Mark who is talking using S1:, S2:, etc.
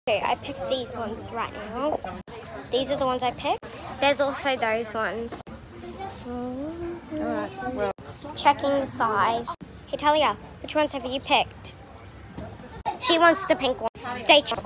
S1: Okay, I picked these ones right now. These are the ones I picked. There's also those ones.
S2: Alright, well.
S1: Checking the size. Hey Talia, which ones have you picked? She wants the pink one. Stay tuned.